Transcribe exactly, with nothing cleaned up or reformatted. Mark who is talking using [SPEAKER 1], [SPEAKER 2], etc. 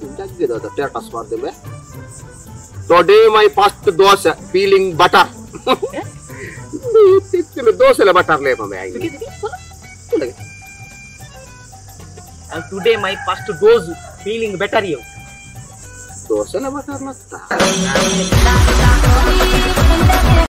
[SPEAKER 1] ಜಗ್ಗಿದ status ಮಾಡ್ದೇವೆ. Today my first dosa peeling butter. Dosa le butter le mame ai.
[SPEAKER 2] And today my first dose feeling better you.
[SPEAKER 1] Dosa le butter latta.